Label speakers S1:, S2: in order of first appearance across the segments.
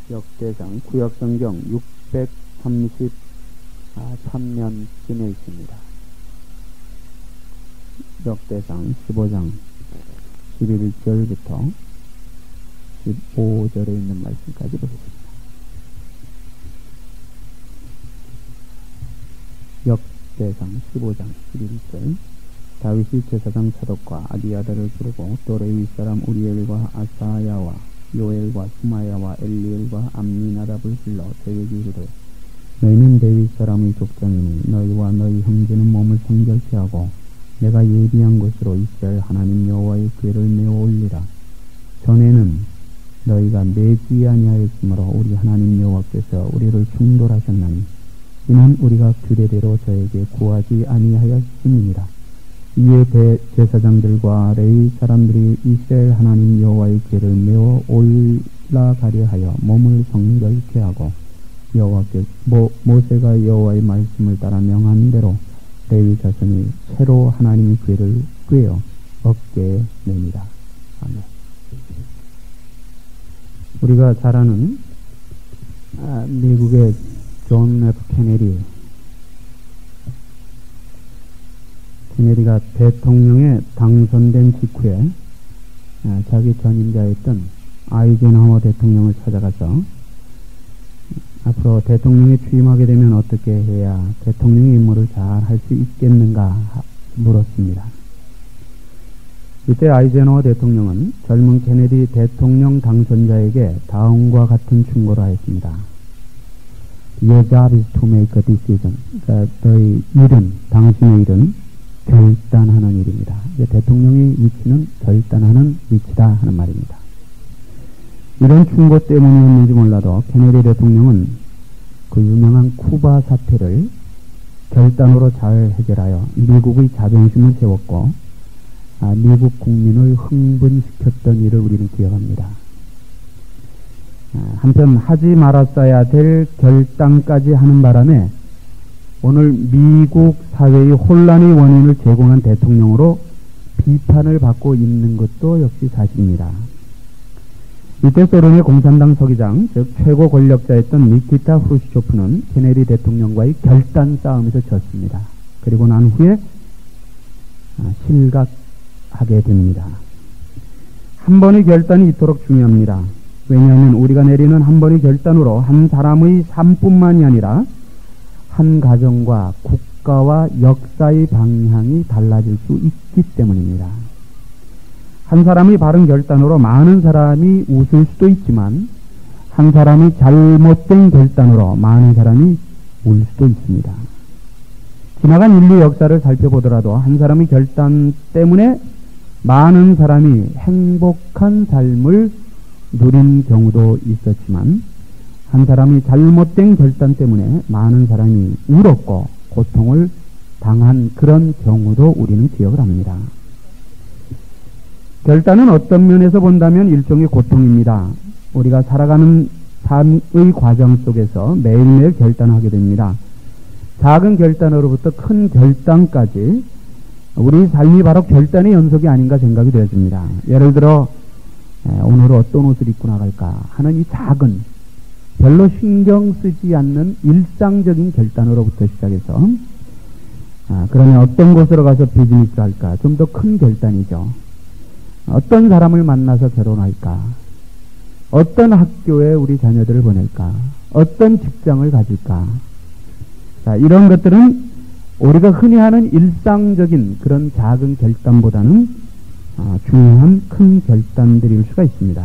S1: 역대상 구약성경 633면쯤에 있습니다. 역대상 15장 11절부터 15절에 있는 말씀까지 보겠습니다. 역대상 15장 11절. 다윗이 제사장 사독과 아비아다를 부르고 또 레위 사람 우리엘과 아사야와 요엘과 스마야와 엘리엘과 암미나답을 불러 저에게 이르되, 너희는 레위 사람의 족장이니 너희와 너희 형제는 몸을 성결케 하고 내가 예비한 곳으로 이스라엘 하나님 여호와의 궤를 메어 올리라. 전에는 너희가 매지 아니하였으므로 우리 하나님 여호와께서 우리를 충돌하셨나니 이는 우리가 규례대로 저에게 구하지 아니하였음이니라. 이에 대제사장들과 레위 사람들이 이스라엘 하나님 여호와의 궤를 메어 올라가려 하여 몸을 성결케 하고 모세가 여호와의 말씀을 따라 명한 대로 레위 자손이 새로 하나님의 궤를 꿰어 어깨에 매니라. 아멘. 우리가 잘 아는 미국의 존 F 케네디가 대통령에 당선된 직후에 자기 전임자였던 아이젠하워 대통령을 찾아가서 앞으로 대통령에 취임하게 되면 어떻게 해야 대통령의 임무를 잘 할 수 있겠는가 물었습니다. 이때 아이젠하워 대통령은 젊은 케네디 대통령 당선자에게 다음과 같은 충고를 하였습니다. Your job is to make a decision. 그러니까 너희 일은, 당신의 일은 결단하는 일입니다. 대통령의 위치는 결단하는 위치다 하는 말입니다. 이런 충고 때문이었는지 몰라도 케네디 대통령은 그 유명한 쿠바 사태를 결단으로 잘 해결하여 미국의 자존심을 세웠고 미국 국민을 흥분시켰던 일을 우리는 기억합니다. 한편 하지 말았어야 될 결단까지 하는 바람에 오늘 미국 사회의 혼란의 원인을 제공한 대통령으로 비판을 받고 있는 것도 역시 사실입니다. 이때 소련의 공산당 서기장, 즉 최고 권력자였던 니키타 후르시초프는 케네디 대통령과의 결단 싸움에서 졌습니다. 그리고 난 후에 실각하게 됩니다. 한 번의 결단이 이토록 중요합니다. 왜냐하면 우리가 내리는 한 번의 결단으로 한 사람의 삶뿐만이 아니라 한 가정과 국가와 역사의 방향이 달라질 수 있기 때문입니다. 한 사람의 바른 결단으로 많은 사람이 웃을 수도 있지만 한 사람의 잘못된 결단으로 많은 사람이 울 수도 있습니다. 지나간 인류 역사를 살펴보더라도 한 사람의 결단 때문에 많은 사람이 행복한 삶을 누린 경우도 있었지만 한 사람이 잘못된 결단 때문에 많은 사람이 울었고 고통을 당한 그런 경우도 우리는 기억을 합니다. 결단은 어떤 면에서 본다면 일종의 고통입니다. 우리가 살아가는 삶의 과정 속에서 매일매일 결단하게 됩니다. 작은 결단으로부터 큰 결단까지 우리 삶이 바로 결단의 연속이 아닌가 생각이 되어집니다. 예를 들어 오늘 어떤 옷을 입고 나갈까 하는 이 작은 별로 신경 쓰지 않는 일상적인 결단으로부터 시작해서 그러면 어떤 곳으로 가서 비즈니스를 할까, 좀 더 큰 결단이죠. 어떤 사람을 만나서 결혼할까, 어떤 학교에 우리 자녀들을 보낼까, 어떤 직장을 가질까. 자, 이런 것들은 우리가 흔히 하는 일상적인 그런 작은 결단보다는 중요한 큰 결단들일 수가 있습니다.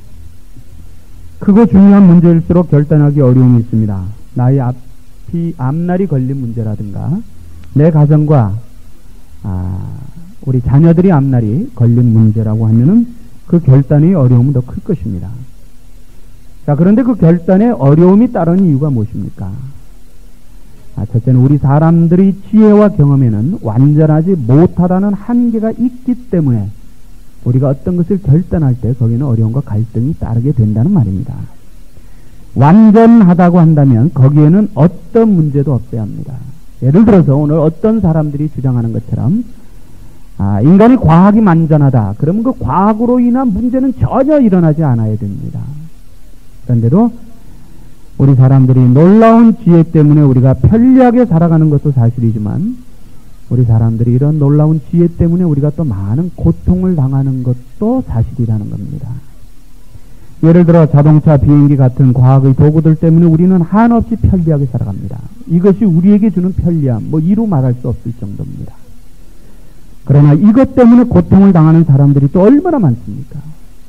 S1: 크고 중요한 문제일수록 결단하기 어려움이 있습니다. 나의 앞날이 걸린 문제라든가 내 가정과 우리 자녀들이 앞날이 걸린 문제라고 하면은 그 결단의 어려움은 더 클 것입니다. 자, 그런데 그 결단에 어려움이 따르는 이유가 무엇입니까? 첫째는 우리 사람들의 지혜와 경험에는 완전하지 못하다는 한계가 있기 때문에 우리가 어떤 것을 결단할 때 거기는 어려움과 갈등이 따르게 된다는 말입니다. 완전하다고 한다면 거기에는 어떤 문제도 없어야 합니다. 예를 들어서 오늘 어떤 사람들이 주장하는 것처럼 인간의 과학이 만전하다. 그러면 그 과학으로 인한 문제는 전혀 일어나지 않아야 됩니다. 그런데도 우리 사람들이 놀라운 지혜 때문에 우리가 편리하게 살아가는 것도 사실이지만 우리 사람들이 이런 놀라운 지혜 때문에 우리가 또 많은 고통을 당하는 것도 사실이라는 겁니다. 예를 들어 자동차, 비행기 같은 과학의 도구들 때문에 우리는 한없이 편리하게 살아갑니다. 이것이 우리에게 주는 편리함, 이루 말할 수 없을 정도입니다. 그러나 이것 때문에 고통을 당하는 사람들이 또 얼마나 많습니까?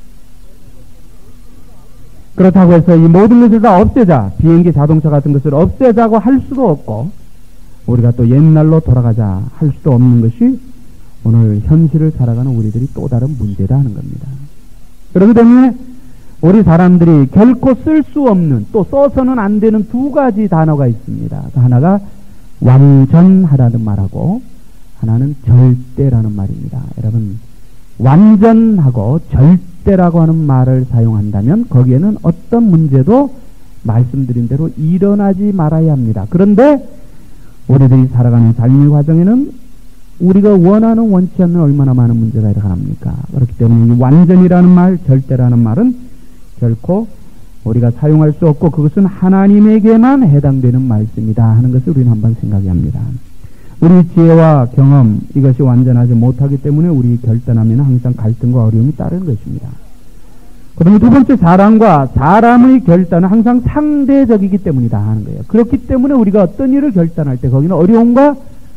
S1: 그렇다고 해서 이 모든 것을 다 없애자, 비행기, 자동차 같은 것을 없애자고 할 수도 없고 우리가 또 옛날로 돌아가자 할 수도 없는 것이 오늘 현실을 살아가는 우리들이 또 다른 문제다 하는 겁니다. 그렇기 때문에 우리 사람들이 결코 쓸 수 없는, 또 써서는 안 되는 두 가지 단어가 있습니다. 하나가 완전하라는 말하고 하나는 절대라는 말입니다. 여러분, 완전하고 절대라고 하는 말을 사용한다면 거기에는 어떤 문제도 말씀드린 대로 일어나지 말아야 합니다. 그런데 우리들이 살아가는 삶의 과정에는 우리가 원하는, 원치 않는 얼마나 많은 문제가 일어납니까? 그렇기 때문에 이 완전이라는 말, 절대라는 말은 결코 우리가 사용할 수 없고 그것은 하나님에게만 해당되는 말씀이다 하는 것을 우리는 한번 생각해야 합니다. 우리 지혜와 경험, 이것이 완전하지 못하기 때문에 우리 결단하면 항상 갈등과 어려움이 따르는 것입니다. 그다음에 두 번째, 사람과 사람의 결단은 항상 상대적이기 때문이다 하는 거예요. 그렇기 때문에 우리가 어떤 일을 결단할 때 거기는 어려움과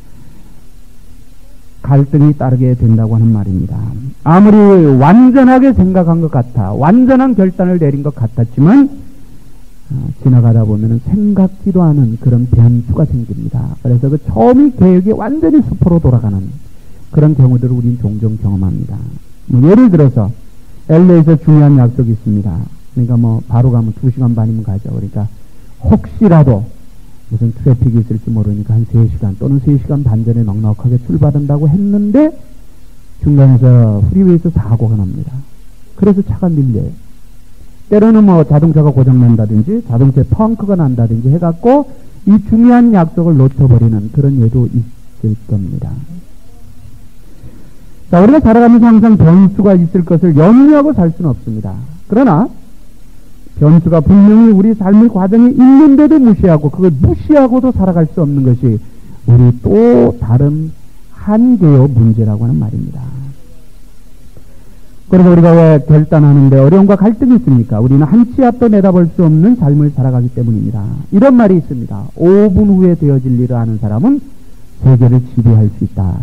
S1: 갈등이 따르게 된다고 하는 말입니다. 아무리 완전하게 생각한 것 같아, 완전한 결단을 내린 것 같았지만 지나가다 보면 생각지도 않은 그런 변수가 생깁니다. 그래서 그 처음의 계획이 완전히 수포로 돌아가는 그런 경우들을 우리는 종종 경험합니다. 예를 들어서 LA에서 중요한 약속이 있습니다. 그러니까 바로 가면 2시간 반이면 가죠. 그러니까 혹시라도 무슨 트래픽이 있을지 모르니까 한 3시간 또는 3시간 반 전에 넉넉하게 출발한다고 했는데 중간에서 프리웨이에서 사고가 납니다. 그래서 차가 밀려요. 때로는 자동차가 고장난다든지 자동차에 펑크가 난다든지 해갖고 이 중요한 약속을 놓쳐버리는 그런 예도 있을 겁니다. 자, 우리가 살아가면서 항상 변수가 있을 것을 염려하고 살 수는 없습니다. 그러나 변수가 분명히 우리 삶의 과정에 있는데도 무시하고 그걸 무시하고도 살아갈 수 없는 것이 우리 또 다른 한계의 문제라고 하는 말입니다. 그래서 우리가 왜 결단하는데 어려움과 갈등이 있습니까? 우리는 한 치 앞도 내다볼 수 없는 삶을 살아가기 때문입니다. 이런 말이 있습니다. 5분 후에 되어질 일을 아는 사람은 세계를 지배할 수 있다.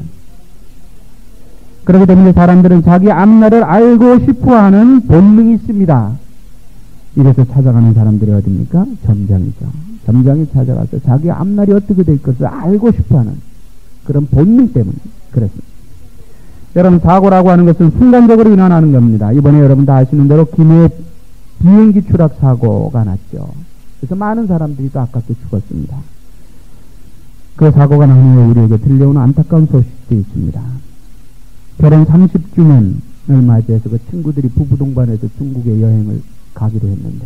S1: 그렇기 때문에 사람들은 자기 앞날을 알고 싶어하는 본능이 있습니다. 이래서 찾아가는 사람들이 어디입니까? 점장이죠. 점장이 찾아가서 자기 앞날이 어떻게 될 것을 알고 싶어하는 그런 본능 때문에 그렇습니다. 여러분, 사고라고 하는 것은 순간적으로 일어나는 겁니다. 이번에 여러분 다 아시는 대로 김해 비행기 추락 사고가 났죠. 그래서 많은 사람들이 또 아깝게 죽었습니다. 그 사고가 난 후에 우리에게 들려오는 안타까운 소식도 있습니다. 결혼 30주년을 맞이해서 그 친구들이 부부 동반해서 중국에 여행을 가기로 했는데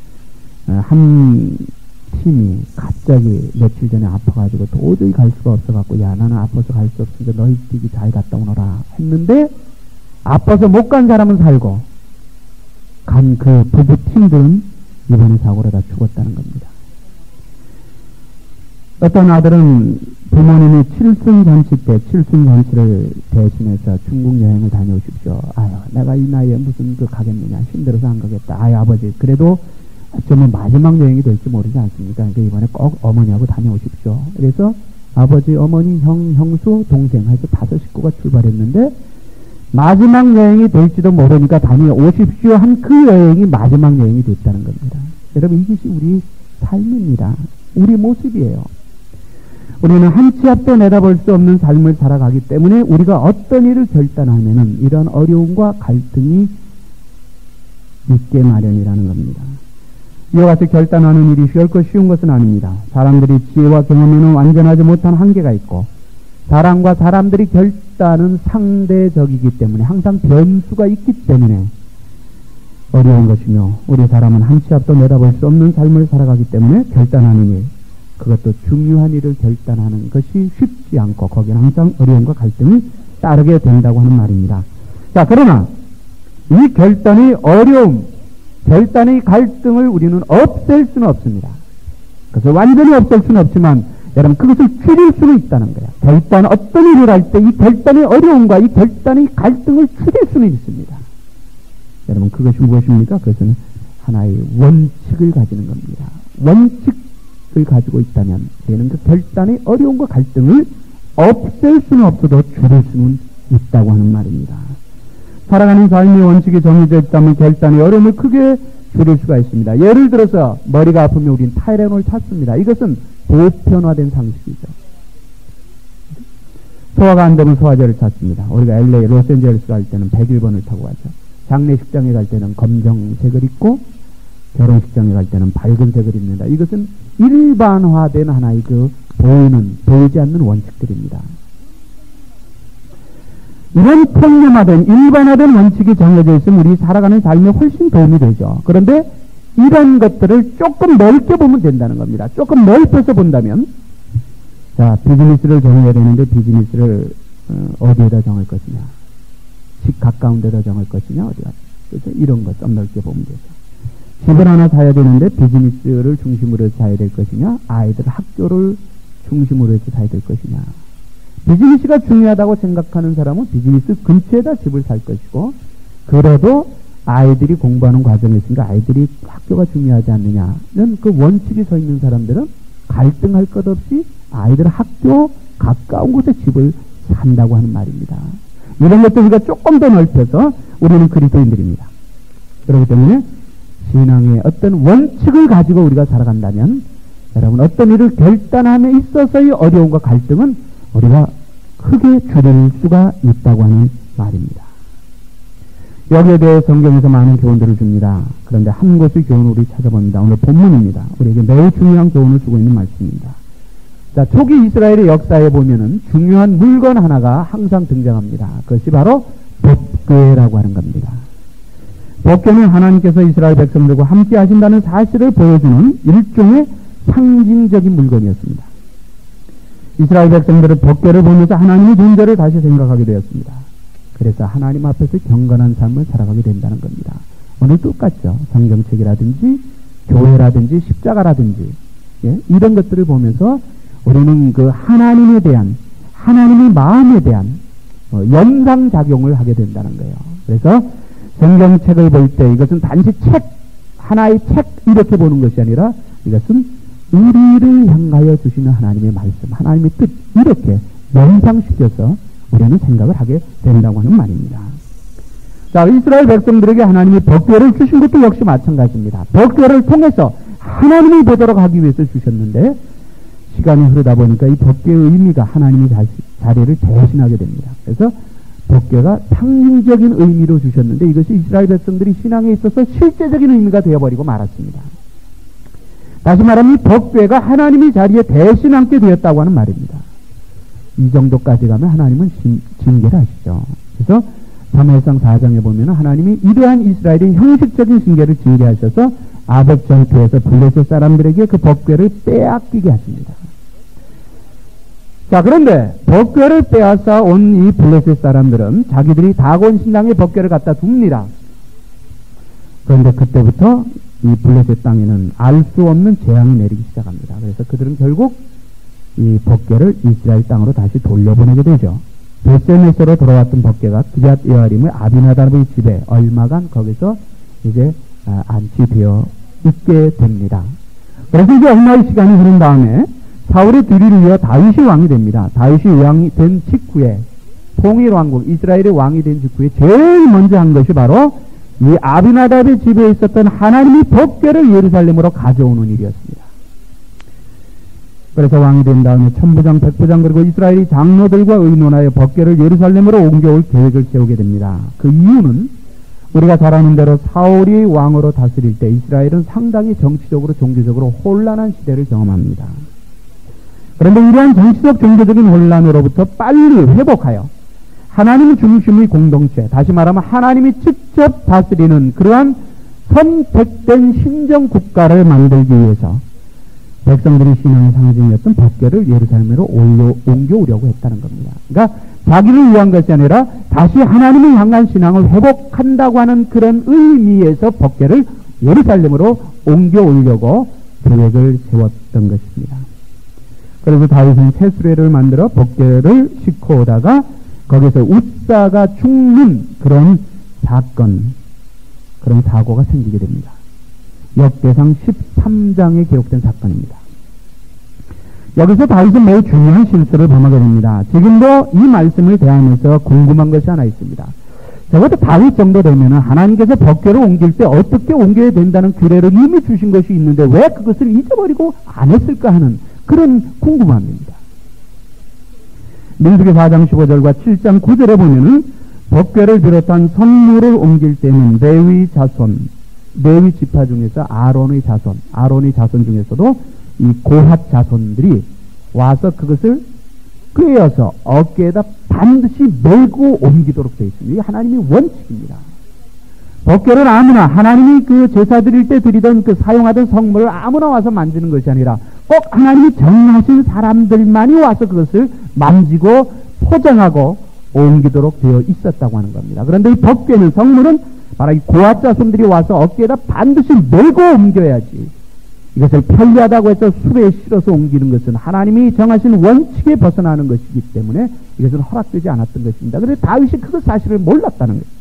S1: 한 팀이 갑자기 며칠 전에 아파가지고 도저히 갈 수가 없어갖고 야, 나는 아파서 갈 수 없으니까 너희들이 잘 갔다 오너라 했는데 아파서 못 간 사람은 살고 간 그 부부 팀들은 이번에 사고로 다 죽었다는 겁니다. 어떤 아들은 부모님이 칠순잔치 때 칠순잔치를 대신해서 중국 여행을 다녀오십시오. 아유, 내가 이 나이에 무슨 가겠느냐, 힘들어서 안 가겠다. 아유, 아버지, 그래도 좀 마지막 여행이 될지 모르지 않습니까? 그러니까 이번에 꼭 어머니하고 다녀오십시오. 그래서 아버지, 어머니, 형, 형수, 동생 해서 5 식구가 출발했는데 마지막 여행이 될지도 모르니까 다녀오십시오 한 그 여행이 마지막 여행이 됐다는 겁니다. 여러분, 이것이 우리 삶입니다. 우리 모습이에요. 우리는 한 치 앞도 내다볼 수 없는 삶을 살아가기 때문에 우리가 어떤 일을 결단하면은 이런 어려움과 갈등이 있게 마련이라는 겁니다. 이와 같이 결단하는 일이 결코 쉬운 것은 아닙니다. 사람들이 지혜와 경험에는 완전하지 못한 한계가 있고 사람과 사람들이 결단은 상대적이기 때문에 항상 변수가 있기 때문에 어려운 것이며 우리 사람은 한 치 앞도 내다볼 수 없는 삶을 살아가기 때문에 결단하는 일, 그것도 중요한 일을 결단하는 것이 쉽지 않고 거기는 항상 어려움과 갈등이 따르게 된다고 하는 말입니다. 자, 그러나 이 결단의 어려움, 결단의 갈등을 우리는 없앨 수는 없습니다. 그것을 완전히 없앨 수는 없지만 여러분 그것을 줄일 수는 있다는 거예요. 결단 어떤 일을 할 때 이 결단의 어려움과 이 결단의 갈등을 줄일 수는 있습니다. 여러분 그것이 무엇입니까? 그것은 하나의 원칙을 가지는 겁니다. 원칙을 가지고 있다면 우리는 그 결단의 어려움과 갈등을 없앨 수는 없어도 줄일 수는 있다고 하는 말입니다. 살아가는 삶의 원칙이 정해져 있다면 결단의 어려움을 크게 줄일 수가 있습니다. 예를 들어서 머리가 아프면 우리는 타이레놀을 찾습니다. 이것은 보편화된 상식이죠. 소화가 안 되면 소화제를 찾습니다. 우리가 LA, 로스앤젤레스 갈 때는 101번을 타고 가죠. 장례식장에 갈 때는 검정색을 입고 결혼식장에 갈 때는 밝은색을 입는다. 이것은 일반화된 하나의 보이지 않는 원칙들입니다. 이런 통념화된 일반화된 원칙이 정해져 있으면 우리 살아가는 삶에 훨씬 도움이 되죠. 그런데 이런 것들을 조금 넓게 보면 된다는 겁니다. 조금 넓혀서 본다면 자, 비즈니스를 정해야 되는데 비즈니스를 어디에다 정할 것이냐, 집 가까운 데다 정할 것이냐, 어디가, 그래서 이런 것 좀 넓게 보면 되죠. 집을 하나 사야 되는데 비즈니스를 중심으로 해서 사야 될 것이냐, 아이들 학교를 중심으로 해서 사야 될 것이냐. 비즈니스가 중요하다고 생각하는 사람은 비즈니스 근처에다 집을 살 것이고, 그래도 아이들이 공부하는 과정에 있으니까 아이들이 학교가 중요하지 않느냐는 그 원칙이 서 있는 사람들은 갈등할 것 없이 아이들 학교 가까운 곳에 집을 산다고 하는 말입니다. 이런 것들 우리가 조금 더 넓혀서 우리는 그리스도인들입니다. 그렇기 때문에 신앙의 어떤 원칙을 가지고 우리가 살아간다면 여러분 어떤 일을 결단함에 있어서의 어려움과 갈등은 우리가 크게 줄일 수가 있다고 하는 말입니다. 여기에 대해 성경에서 많은 교훈들을 줍니다. 그런데 한 곳의 교훈을 우리 찾아봅니다. 오늘 본문입니다. 우리에게 매우 중요한 교훈을 주고 있는 말씀입니다. 자, 초기 이스라엘의 역사에 보면은 중요한 물건 하나가 항상 등장합니다. 그것이 바로 법궤라고 하는 겁니다. 법궤는 하나님께서 이스라엘 백성들과 함께 하신다는 사실을 보여주는 일종의 상징적인 물건이었습니다. 이스라엘 백성들은 법궤를 보면서 하나님의 존재를 다시 생각하게 되었습니다. 그래서 하나님 앞에서 경건한 삶을 살아가게 된다는 겁니다. 오늘 똑같죠. 성경책이라든지 교회라든지 십자가라든지 이런 것들을 보면서 우리는 그 하나님에 대한 하나님의 마음에 대한 연상작용을 하게 된다는 거예요. 그래서 성경책을 볼 때 이것은 단지 책 하나의 책 이렇게 보는 것이 아니라 이것은 우리를 향하여 주시는 하나님의 말씀, 하나님의 뜻 이렇게 연상시켜서 우리는 생각을 하게 된다고 하는 말입니다. 자, 이스라엘 백성들에게 하나님이 법궤를 주신 것도 역시 마찬가지입니다. 법궤를 통해서 하나님이 보도록 하기 위해서 주셨는데 시간이 흐르다 보니까 이 법궤의 의미가 하나님의 자리를 대신하게 됩니다. 그래서 법궤가 상징적인 의미로 주셨는데 이것이 이스라엘 백성들이 신앙에 있어서 실제적인 의미가 되어버리고 말았습니다. 다시 말하면 이 법궤가 하나님의 자리에 대신 앉게 되었다고 하는 말입니다. 이 정도까지 가면 하나님은 징계를 하시죠. 그래서 사무엘상 4장에 보면 하나님이 이러한 이스라엘의 형식적인 징계를 징계하셔서 아벡 전투에서 블레셋 사람들에게 그 법궤를 빼앗기게 하십니다. 자, 그런데 법궤를 빼앗아 온 이 블레셋 사람들은 자기들이 다곤 신당에 법궤를 갖다 둡니다. 그런데 그때부터 이 블레셋 땅에는 알 수 없는 재앙이 내리기 시작합니다. 그래서 그들은 결국 이 법궤를 이스라엘 땅으로 다시 돌려보내게 되죠. 베세메스로 돌아왔던 법궤가 기럇 여아림의 아비나답의 집에 얼마간 거기서 이제 안치되어 있게 됩니다. 그래서 이제 얼마의 시간이 흐른 다음에 사울의 뒤를 이어 다윗이 왕이 됩니다. 다윗이 왕이 된 직후에 통일왕국 이스라엘의 왕이 된 직후에 제일 먼저 한 것이 바로 이 아비나답의 집에 있었던 하나님의 법궤를 예루살렘으로 가져오는 일이었습니다. 그래서 왕이 된 다음에 천부장, 백부장 그리고 이스라엘의 장로들과 의논하여 법궤를 예루살렘으로 옮겨올 계획을 세우게 됩니다. 그 이유는 우리가 잘 아는 대로 사울이 왕으로 다스릴 때 이스라엘은 상당히 정치적으로 종교적으로 혼란한 시대를 경험합니다. 그런데 이러한 정치적 종교적인 혼란으로부터 빨리 회복하여 하나님 중심의 공동체, 다시 말하면 하나님이 직접 다스리는 그러한 선택된 신정 국가를 만들기 위해서 백성들이 신앙의 상징이었던 법궤를 예루살렘으로 옮겨오려고 했다는 겁니다. 그러니까 자기를 위한 것이 아니라 다시 하나님을 향한 신앙을 회복한다고 하는 그런 의미에서 법궤를 예루살렘으로 옮겨 오려고 계획을 세웠던 것입니다. 그래서 다윗은 새 수레를 만들어 법궤를 싣고 오다가 거기서 웃사가 죽는 그런 사건, 그런 사고가 생기게 됩니다. 역대상 13장에 기록된 사건입니다. 여기서 다윗은 매우 중요한 실수를 범하게 됩니다. 지금도 이 말씀을 대하면서 궁금한 것이 하나 있습니다. 적어도 다윗 정도 되면 하나님께서 법궤를 옮길 때 어떻게 옮겨야 된다는 규례를 이미 주신 것이 있는데 왜 그것을 잊어버리고 안 했을까 하는 그런 궁금함입니다. 민수기 4장 15절과 7장 9절에 보면은 법궤를 비롯한 성물을 옮길 때는 레위 지파 중에서 아론의 자손 중에서도 이 고핫 자손들이 와서 그것을 꿰어서 어깨에다 반드시 메고 옮기도록 되어 있습니다. 이게 하나님의 원칙입니다. 법궤를 아무나, 하나님이 그 제사 드릴 때 드리던 그 사용하던 성물을 아무나 와서 만지는 것이 아니라 꼭 하나님이 정하신 사람들만이 와서 그것을 만지고 포장하고 옮기도록 되어 있었다고 하는 겁니다. 그런데 이 법궤는, 성물은 바로 이 고핫 자손들이 와서 어깨에다 반드시 메고 옮겨야지, 이것을 편리하다고 해서 수레에 실어서 옮기는 것은 하나님이 정하신 원칙에 벗어나는 것이기 때문에 이것은 허락되지 않았던 것입니다. 그런데 다윗이 그 사실을 몰랐다는 것입니다.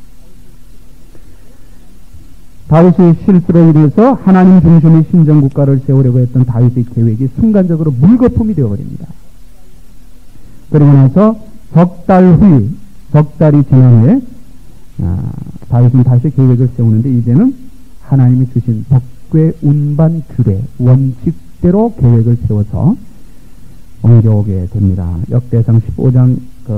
S1: 다윗의 실수로 인해서 하나님 중심의 신정국가를 세우려고 했던 다윗의 계획이 순간적으로 물거품이 되어버립니다. 그리고 나서 석 달이 지난 후에 다윗은 다시 계획을 세우는데 이제는 하나님이 주신 법궤 운반 규례 원칙대로 계획을 세워서 옮겨오게 됩니다. 역대상 15장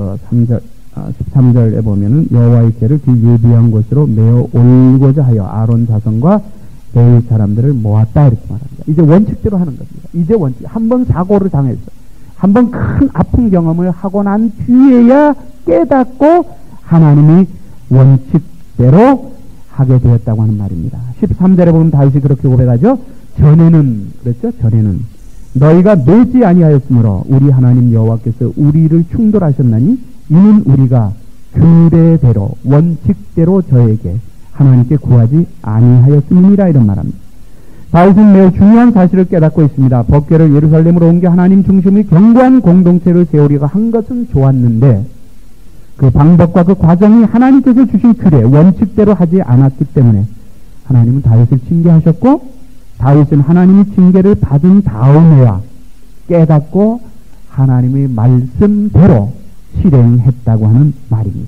S1: 13절에 보면은 여호와의 궤를 그 예비한 곳으로 메어 올고자 하여 아론 자손과 레위 사람들을 모았다 이렇게 말합니다. 이제 원칙대로 하는 겁니다. 이제 원칙. 한번 사고를 당해서 한번 큰 아픈 경험을 하고 난 뒤에야 깨닫고 하나님이 원칙대로 하게 되었다고 하는 말입니다. 13절에 보면 다윗이 그렇게 고백하죠. 전에는 너희가 매지 아니하였으므로 우리 하나님 여호와께서 우리를 충돌하셨나니 이는 우리가 규례대로 원칙대로 저에게 하나님께 구하지 아니하였음이니라 이런 말합니다. 다윗은 매우 중요한 사실을 깨닫고 있습니다. 법궤를 예루살렘으로 옮겨 하나님 중심의 견고한 공동체를 세우려고 한 것은 좋았는데 그 방법과 그 과정이 하나님께서 주신 규례 원칙대로 하지 않았기 때문에 하나님은 다윗을 징계하셨고 다윗은 하나님의 징계를 받은 다음에야 깨닫고 하나님의 말씀대로 실행했다고 하는 말입니다.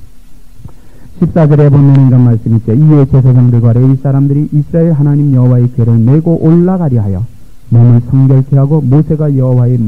S1: 14절에 보면 이런 말씀이 있죠. 이에 제사장들과 레위 사람들이 이스라엘 하나님 여호와의 궤를 메고 올라가려 하여 몸을 성결케 하고 모세가 여호와의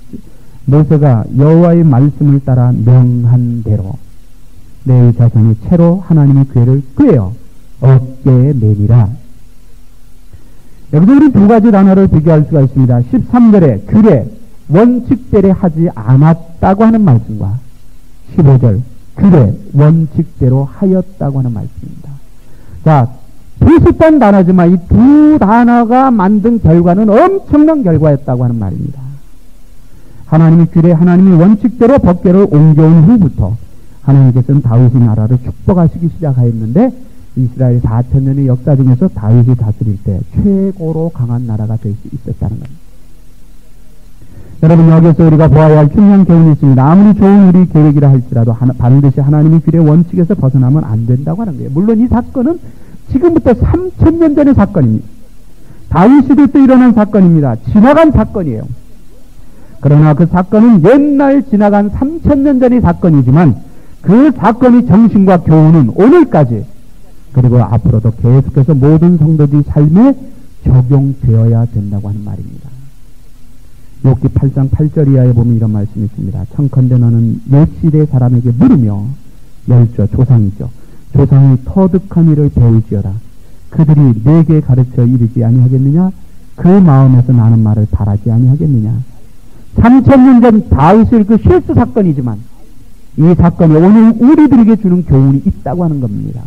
S1: 말씀을 따라 명한 대로 레위 자손이 채로 하나님의 궤를 꿰어 어깨에 매니라. 여기서 우리 두 가지 단어를 비교할 수가 있습니다. 13절에 규례 원칙대로 하지 않았다고 하는 말씀과 15절 규례 원칙대로 하였다고 하는 말씀입니다. 자, 비슷한 단어지만 이 두 단어가 만든 결과는 엄청난 결과였다고 하는 말입니다. 하나님의 규례, 하나님의 원칙대로 법궤를 옮겨온 후부터 하나님께서는 다윗의 나라를 축복하시기 시작하였는데 이스라엘 4,000년의 역사 중에서 다윗이 다스릴 때 최고로 강한 나라가 될 수 있었다는 겁니다. 여러분, 여기서 우리가 보아야 할 중요한 교훈이 있습니다. 아무리 좋은 우리 계획이라 할지라도 반드시 하나님의 규례 원칙에서 벗어나면 안 된다고 하는 거예요. 물론 이 사건은 지금부터 3,000년 전의 사건입니다. 다윗 시대 때 일어난 사건입니다. 지나간 사건이에요. 그러나 그 사건은 옛날 지나간 3,000년 전의 사건이지만 그 사건의 정신과 교훈은 오늘까지 그리고 앞으로도 계속해서 모든 성도들의 삶에 적용되어야 된다고 하는 말입니다. 욥기 8장 8절 이하에 보면 이런 말씀이 있습니다. 청컨대 너는 옛 시대 사람에게 물으며 열조 조상이죠. 조상의 터득한 일을 배울지어다. 그들이 내게 가르쳐 이르지 아니하겠느냐? 그 마음에서 나는 말을 바라지 아니하겠느냐? 3,000년 전 다윗의 그 실수 사건이지만 이 사건이 오늘 우리들에게 주는 교훈이 있다고 하는 겁니다.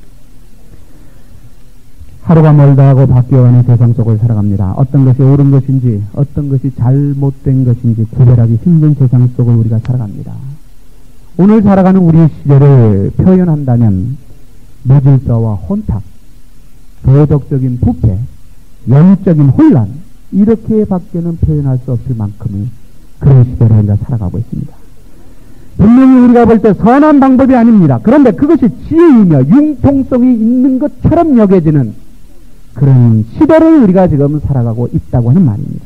S1: 하루가 멀다 하고 바뀌어가는 세상 속을 살아갑니다. 어떤 것이 옳은 것인지 어떤 것이 잘못된 것인지 구별하기 힘든 세상 속을 우리가 살아갑니다. 오늘 살아가는 우리 시대를 표현한다면 무질서와 혼탁, 도덕적인 부패, 영적인 혼란, 이렇게밖에는 표현할 수 없을 만큼의 그런 시대로 우리가 살아가고 있습니다. 분명히 우리가 볼 때 선한 방법이 아닙니다. 그런데 그것이 지혜이며 융통성이 있는 것처럼 여겨지는 그런 시대를 우리가 지금 살아가고 있다고 하는 말입니다.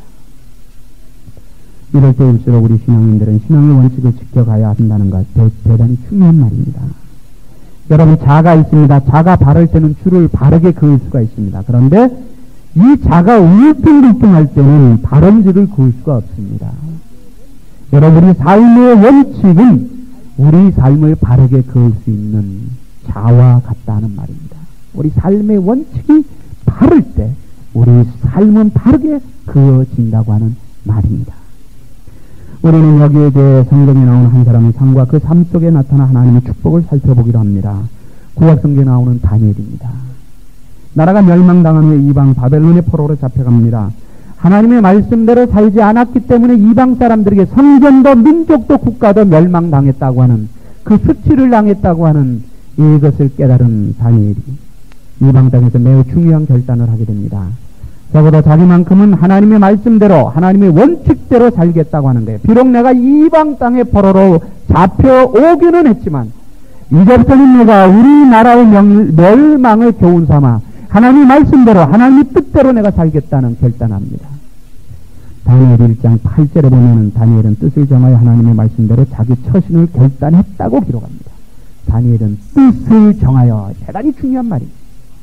S1: 이럴 때일수록 우리 신앙인들은 신앙의 원칙을 지켜가야 한다는 것, 대단히 중요한 말입니다. 여러분, 자가 있습니다. 자가 바를 때는 줄을 바르게 그을 수가 있습니다. 그런데 이 자가 울퉁불퉁할 때는 바른 줄을 그을 수가 없습니다. 여러분, 우리 삶의 원칙은 우리 삶을 바르게 그을 수 있는 자와 같다는 말입니다. 우리 삶의 원칙이 바를 때 우리 삶은 바르게 그어진다고 하는 말입니다. 우리는 여기에 대해 성경에 나오는 한 사람의 삶과 그 삶 속에 나타난 하나님의 축복을 살펴보기로 합니다. 구약성경에 나오는 다니엘입니다. 나라가 멸망당한 후에 이방 바벨론의 포로로 잡혀갑니다. 하나님의 말씀대로 살지 않았기 때문에 이방 사람들에게 성전도 민족도 국가도 멸망당했다고 하는, 그 수치를 당했다고 하는 이것을 깨달은 다니엘이 이방 땅에서 매우 중요한 결단을 하게 됩니다. 적어도 자기만큼은 하나님의 말씀대로 하나님의 원칙대로 살겠다고 하는 거예요. 비록 내가 이방 땅의 포로로 잡혀오기는 했지만 이제부터는 내가 우리나라의 멸망을 교훈 삼아 하나님의 말씀대로 하나님의 뜻대로 내가 살겠다는 결단합니다. 다니엘 1장 8절에 보면 다니엘은 뜻을 정하여 하나님의 말씀대로 자기 처신을 결단했다고 기록합니다. 다니엘은 뜻을 정하여, 대단히 중요한 말입니다.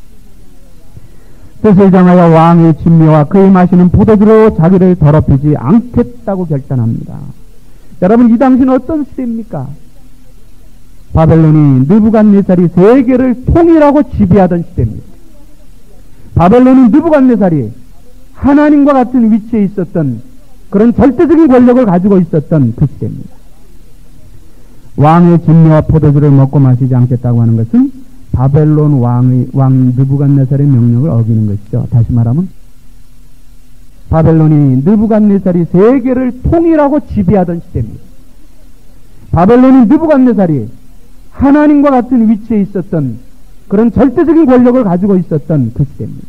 S1: 뜻을 정하여 왕의 진미와 그의 마시는 포도주로 자기를 더럽히지 않겠다고 결단합니다. 여러분, 이 당시는 어떤 시대입니까? 바벨론이 느부갓네살이 세계를 통일하고 지배하던 시대입니다. 바벨론이 느부갓네살이 하나님과 같은 위치에 있었던 그런 절대적인 권력을 가지고 있었던 그 시대입니다. 왕의 진미와 포도주를 먹고 마시지 않겠다고 하는 것은 바벨론 왕 느부갓네살의 명령을 어기는 것이죠. 다시 말하면 바벨론이 느부갓네살이 세계를 통일하고 지배하던 시대입니다. 바벨론이 느부갓네살이 하나님과 같은 위치에 있었던 그런 절대적인 권력을 가지고 있었던 그 시대입니다.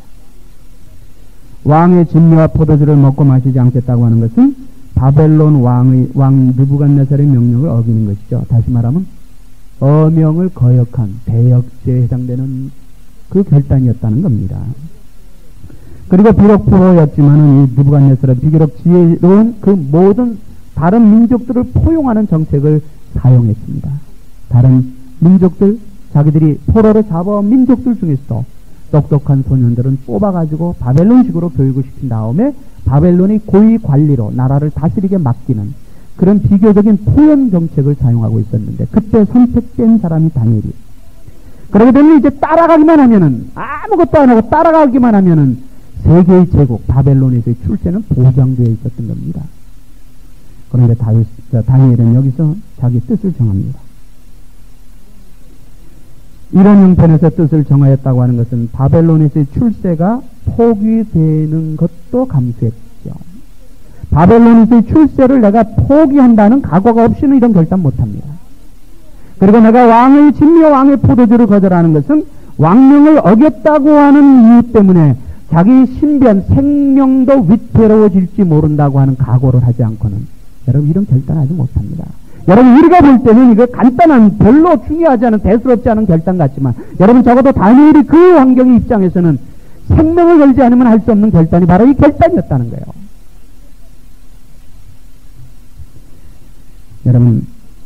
S1: 왕의 진미와 포도주를 먹고 마시지 않겠다고 하는 것은 바벨론 왕 느부갓네살의 명령을 어기는 것이죠. 다시 말하면 어명을 거역한 대역죄에 해당되는 그 결단이었다는 겁니다. 그리고 비록 포로였지만은 이 느부갓네살은 비교적 지혜로운 그 모든 다른 민족들을 포용하는 정책을 사용했습니다. 다른 민족들, 자기들이 포로로 잡아온 민족들 중에서도 똑똑한 소년들은 뽑아가지고 바벨론식으로 교육을 시킨 다음에 바벨론의 고위 관리로 나라를 다스리게 맡기는 그런 비교적인 포용 정책을 사용하고 있었는데, 그때 선택된 사람이 다니엘이에요. 그러게 되면 이제 따라가기만 하면은, 아무것도 안 하고 따라가기만 하면은 세계의 제국 바벨론에서의 출세는 보장되어 있었던 겁니다. 그런데 다니엘은 여기서 자기 뜻을 정합니다. 이런 형편에서 뜻을 정하였다고 하는 것은 바벨론에서의 출세가 포기되는 것도 감수했죠. 바벨론에서의 출세를 내가 포기한다는 각오가 없이는 이런 결단 못합니다. 그리고 내가 왕의 진미와 왕의 포도주를 거절하는 것은 왕명을 어겼다고 하는 이유 때문에 자기 신변, 생명도 위태로워질지 모른다고 하는 각오를 하지 않고는 여러분 이런 결단하지 못합니다. 여러분, 우리가 볼 때는 이거 간단한, 별로 중요하지 않은, 대수롭지 않은 결단 같지만 여러분 적어도 다니엘이 그 환경의 입장에서는 생명을 걸지 않으면 할 수 없는 결단이 바로 이 결단이었다는 거예요. 여러분,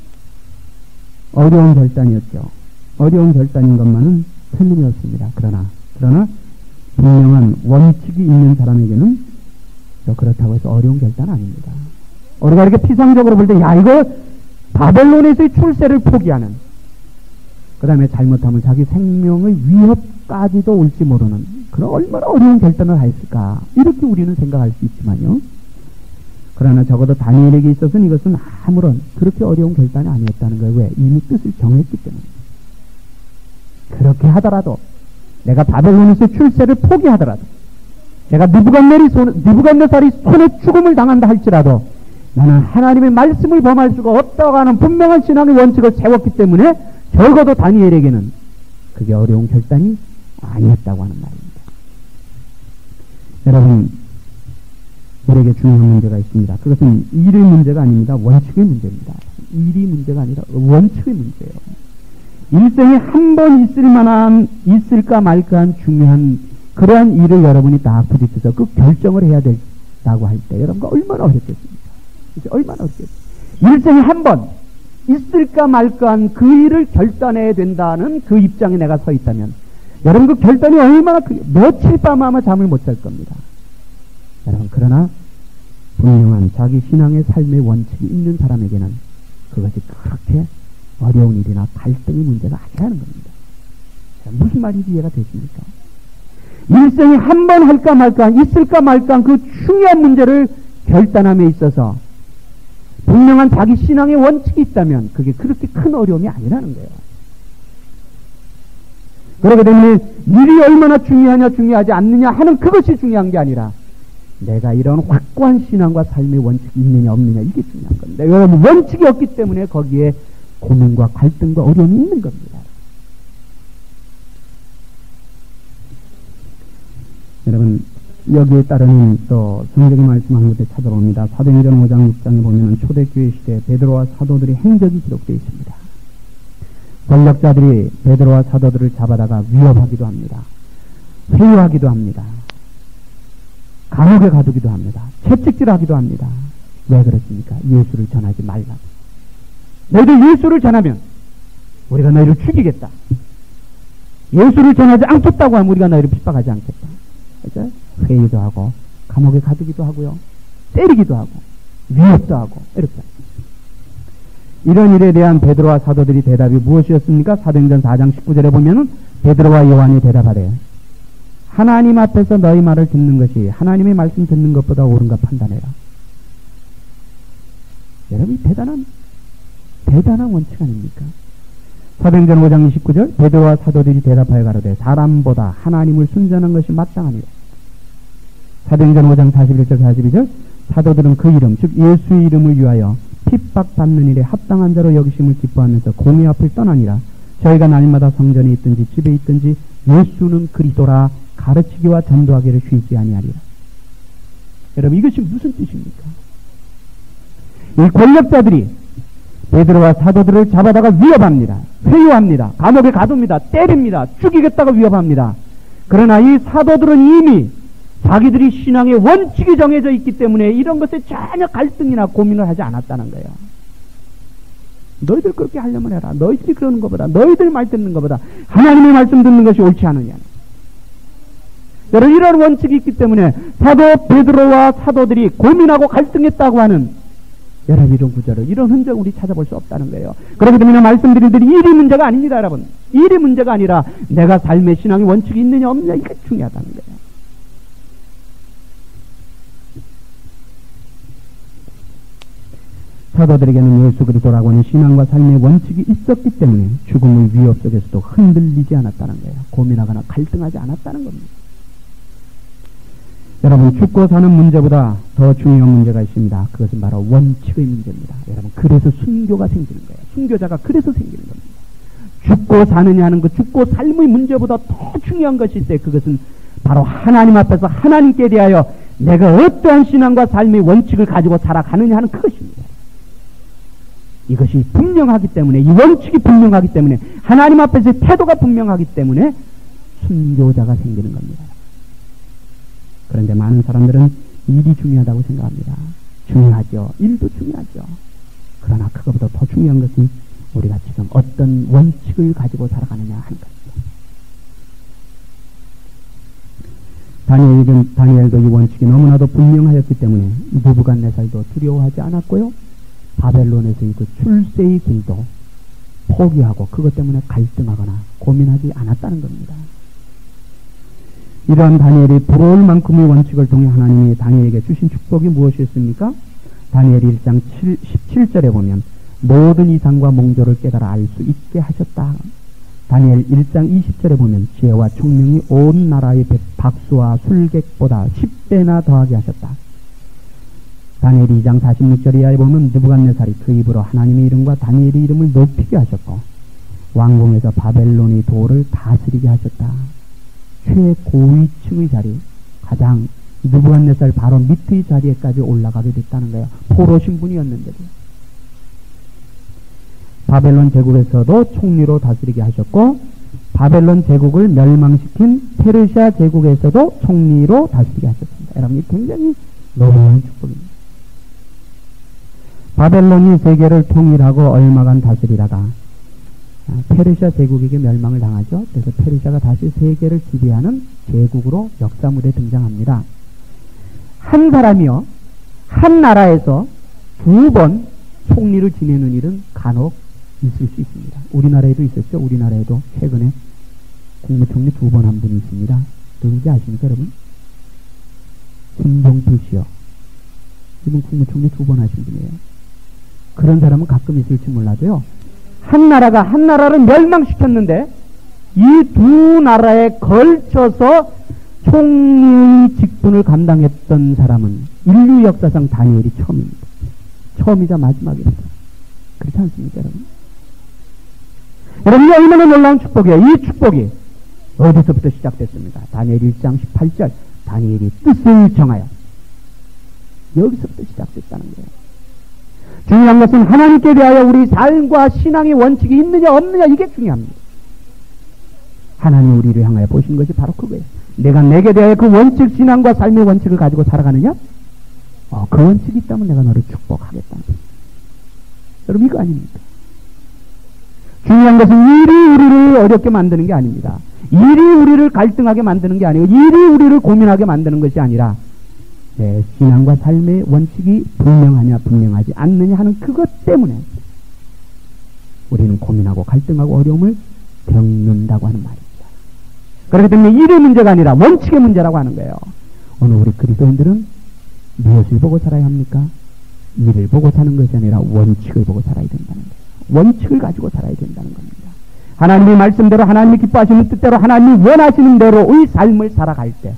S1: 어려운 결단이었죠. 어려운 결단인 것만은 틀림이 없습니다. 그러나 분명한 원칙이 있는 사람에게는 그렇다고 해서 어려운 결단은 아닙니다. 우리가 이렇게 피상적으로 볼 때 이거 바벨론에서의 출세를 포기하는, 그 다음에 잘못하면 자기 생명의 위협까지도 올지 모르는 그런 얼마나 어려운 결단을 했을까, 이렇게 우리는 생각할 수 있지만요. 그러나 적어도 다니엘에게 있어서는 이것은 아무런 그렇게 어려운 결단이 아니었다는 거예요. 왜? 이미 뜻을 정했기 때문에. 그렇게 하더라도, 내가 바벨론에서 출세를 포기하더라도, 내가 느부갓네살이 손에 죽음을 당한다 할지라도 나는 하나님의 말씀을 범할 수가 없다고 하는 분명한 신앙의 원칙을 세웠기 때문에 적어도 다니엘에게는 그게 어려운 결단이 아니었다고 하는 말입니다. 여러분, 우리에게 중요한 문제가 있습니다. 그것은 일의 문제가 아닙니다. 원칙의 문제입니다. 일이 문제가 아니라 원칙의 문제예요. 일생에 한 번 있을 만한, 있을까 말까한 중요한 그러한 일을 여러분이 딱 부딪혀서 그 결정을 해야 된다고 할 때 여러분과 얼마나 어렵겠습니까? 그렇죠? 얼마나 어렵겠습니까? 일생에 한 번 있을까 말까한 그 일을 결단해야 된다는 그 입장에 내가 서 있다면 여러분 그 결단이 얼마나 며칠 밤 아마 잠을 못 잘 겁니다. 여러분, 그러나 분명한 자기 신앙의 삶의 원칙이 있는 사람에게는 그것이 그렇게 어려운 일이나 갈등의 문제가 아니라는 겁니다. 무슨 말인지 이해가 되십니까? 일생에 한 번 할까 말까, 있을까 말까 그 중요한 문제를 결단함에 있어서 분명한 자기 신앙의 원칙이 있다면 그게 그렇게 큰 어려움이 아니라는 거예요. 그렇기 때문에 일이 얼마나 중요하냐 중요하지 않느냐 하는 그것이 중요한 게 아니라 내가 이런 확고한 신앙과 삶의 원칙이 있느냐 없느냐 이게 중요한 겁니다. 여러분, 원칙이 없기 때문에 거기에 고민과 갈등과 어려움이 있는 겁니다. 여러분, 여기에 따르는 또 성경의 말씀하는 것에 찾아봅니다. 사도행전 5장 6장에 보면 초대교회 시대 베드로와 사도들의 행적이 기록되어 있습니다. 권력자들이 베드로와 사도들을 잡아다가 위협하기도 합니다. 회유하기도 합니다. 감옥에 가두기도 합니다. 채찍질하기도 합니다. 왜 그렇습니까? 예수를 전하지 말라. 너희들 예수를 전하면 우리가 너희를 죽이겠다. 예수를 전하지 않겠다고 하면 우리가 너희를 핍박하지 않겠다. 그렇죠? 회유도 하고 감옥에 가두기도 하고요. 때리기도 하고 위협도 하고 이렇게. 이런 일에 대한 베드로와 사도들이 대답이 무엇이었습니까? 사도행전 4장 19절에 보면은 베드로와 요한이 대답하래요. 하나님 앞에서 너희 말을 듣는 것이 하나님의 말씀 듣는 것보다 옳은가 판단해라. 여러분, 대단한 원칙 아닙니까? 사도행전 5장 29절 베드로와 사도들이 대답하여 가로되 사람보다 하나님을 순전한 것이 마땅하니라. 사도행전 5장 41절 42절 사도들은 그 이름 즉 예수의 이름을 위하여 핍박받는 일에 합당한 자로 여기심을 기뻐하면서 공의 앞을 떠나니라. 저희가 날마다 성전에 있든지 집에 있든지 예수는 그리스도라 가르치기와 전도하기를 쉬지 아니하리라. 여러분, 이것이 무슨 뜻입니까? 이 권력자들이 베드로와 사도들을 잡아다가 위협합니다. 회유합니다. 감옥에 가둡니다. 때립니다. 죽이겠다고 위협합니다. 그러나 이 사도들은 이미 자기들이 신앙의 원칙이 정해져 있기 때문에 이런 것에 전혀 갈등이나 고민을 하지 않았다는 거예요. 너희들 그렇게 하려면 해라. 너희들이 그러는 것보다, 너희들 말 듣는 것보다 하나님의 말씀 듣는 것이 옳지 않느냐. 여러분, 이런 원칙이 있기 때문에 사도 베드로와 사도들이 고민하고 갈등했다고 하는 여러분, 이런 구절을, 이런 흔적을 우리 찾아볼 수 없다는 거예요. 그렇기 때문에 말씀드린 대로 일이 문제가 아닙니다, 여러분. 일이 문제가 아니라 내가 삶의 신앙의 원칙이 있느냐 없느냐 이게 중요하다는 거예요. 사도들에게는 예수 그리스도라고 하는 신앙과 삶의 원칙이 있었기 때문에 죽음의 위협 속에서도 흔들리지 않았다는 거예요. 고민하거나 갈등하지 않았다는 겁니다. 여러분, 죽고 사는 문제보다 더 중요한 문제가 있습니다. 그것은 바로 원칙의 문제입니다. 여러분, 그래서 순교가 생기는 거예요. 순교자가 그래서 생기는 겁니다. 죽고 사느냐 하는 그 죽고 삶의 문제보다 더 중요한 것이 있어요. 그것은 바로 하나님 앞에서 하나님께 대하여 내가 어떠한 신앙과 삶의 원칙을 가지고 살아가느냐 하는 그것입니다. 이것이 분명하기 때문에, 이 원칙이 분명하기 때문에, 하나님 앞에서의 태도가 분명하기 때문에 순교자가 생기는 겁니다. 그런데 많은 사람들은 일이 중요하다고 생각합니다. 중요하죠. 일도 중요하죠. 그러나 그것보다 더 중요한 것은 우리가 지금 어떤 원칙을 가지고 살아가느냐 하는 것입니다. 다니엘도 이 원칙이 너무나도 분명하였기 때문에 느부갓네살도 두려워하지 않았고요. 바벨론에서의 그 출세의 길도 포기하고 그것 때문에 갈등하거나 고민하지 않았다는 겁니다. 이러한 다니엘이 부러울 만큼의 원칙을 통해 하나님이 다니엘에게 주신 축복이 무엇이었습니까? 다니엘이 1장 17절에 보면 모든 이상과 몽조를 깨달아 알 수 있게 하셨다. 다니엘 1장 20절에 보면 지혜와 총명이 온 나라의 박수와 술객보다 10배나 더하게 하셨다. 다니엘 2장 46절 이하에 보면 느부갓네살이 그 입으로 하나님의 이름과 다니엘의 이름을 높이게 하셨고 왕궁에서 바벨론의 도를 다스리게 하셨다. 최고위층의 자리, 가장 느부갓네살 바로 밑의 자리에까지 올라가게 됐다는 거예요. 포로 신분이었는데도. 바벨론 제국에서도 총리로 다스리게 하셨고, 바벨론 제국을 멸망시킨 페르시아 제국에서도 총리로 다스리게 하셨습니다. 여러분, 이 굉장히 놀라운 축복입니다. 바벨론이 세계를 통일하고 얼마간 다스리다가 페르시아 제국에게 멸망을 당하죠. 그래서 페르시아가 다시 세계를 지배하는 제국으로 역사 무대에 등장합니다. 한 사람이요, 한 나라에서 두 번 총리를 지내는 일은 간혹 있을 수 있습니다. 우리나라에도 있었죠. 우리나라에도 최근에 국무총리 두 번 한 분이 있습니다. 누군지 아십니까, 여러분? 김종필 씨요. 이분 국무총리 두 번 하신 분이에요. 그런 사람은 가끔 있을지 몰라도요, 한 나라가 한 나라를 멸망시켰는데 이 두 나라에 걸쳐서 총리의 직분을 감당했던 사람은 인류 역사상 다니엘이 처음입니다. 처음이자 마지막입니다. 그렇지 않습니까, 여러분? 여러분이 얼마나 놀라운 축복이에요. 이 축복이 어디서부터 시작됐습니다. 다니엘 1장 18절, 다니엘이 뜻을 정하여. 여기서부터 시작됐다는 거예요. 중요한 것은 하나님께 대하여 우리 삶과 신앙의 원칙이 있느냐 없느냐, 이게 중요합니다. 하나님 우리를 향하여 보신 것이 바로 그거예요. 내가 내게 대하여 그 원칙, 신앙과 삶의 원칙을 가지고 살아가느냐? 그 원칙이 있다면 내가 너를 축복하겠다는 거예요. 여러분, 이거 아닙니까? 중요한 것은 일이 우리를 어렵게 만드는 게 아닙니다. 일이 우리를 갈등하게 만드는 게 아니고, 일이 우리를 고민하게 만드는 것이 아니라 내 신앙과 삶의 원칙이 분명하냐 분명하지 않느냐 하는 그것 때문에 우리는 고민하고 갈등하고 어려움을 겪는다고 하는 말입니다. 그렇기 때문에 일의 문제가 아니라 원칙의 문제라고 하는 거예요. 오늘 우리 그리스도인들은 무엇을 보고 살아야 합니까? 일을 보고 사는 것이 아니라 원칙을 보고 살아야 된다는 거예요. 원칙을 가지고 살아야 된다는 겁니다. 하나님의 말씀대로, 하나님이 기뻐하시는 뜻대로, 하나님이 원하시는 대로의 삶을 살아갈 때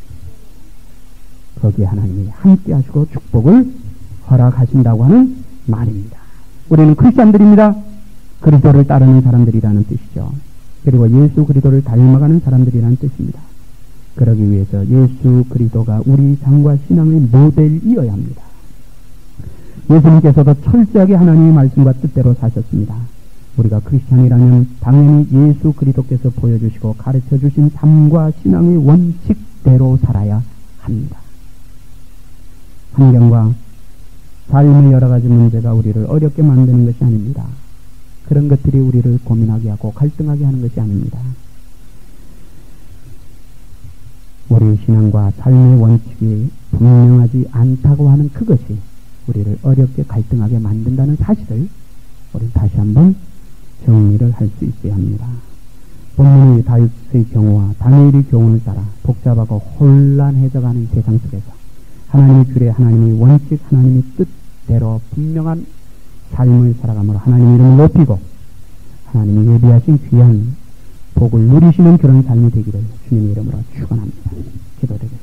S1: 거기에 하나님이 함께 하시고 축복을 허락하신다고 하는 말입니다. 우리는 크리스찬들입니다. 그리스도를 따르는 사람들이라는 뜻이죠. 그리고 예수 그리스도를 닮아가는 사람들이라는 뜻입니다. 그러기 위해서 예수 그리스도가 우리 삶과 신앙의 모델이어야 합니다. 예수님께서도 철저하게 하나님의 말씀과 뜻대로 사셨습니다. 우리가 크리스찬이라면 당연히 예수 그리스도께서 보여주시고 가르쳐주신 삶과 신앙의 원칙대로 살아야 합니다. 환경과 삶의 여러 가지 문제가 우리를 어렵게 만드는 것이 아닙니다. 그런 것들이 우리를 고민하게 하고 갈등하게 하는 것이 아닙니다. 우리의 신앙과 삶의 원칙이 분명하지 않다고 하는 그것이 우리를 어렵게 갈등하게 만든다는 사실을 우리 다시 한번 정리를 할 수 있어야 합니다. 본문의 다윗의 경우와 다니엘의 교훈을 따라 복잡하고 혼란해져가는 세상 속에서 하나님의 규례, 하나님의 원칙, 하나님의 뜻대로 분명한 삶을 살아감으로 하나님의 이름을 높이고 하나님이 예비하신 귀한 복을 누리시는 그런 삶이 되기를 주님의 이름으로 축원합니다. 기도드리겠습니다.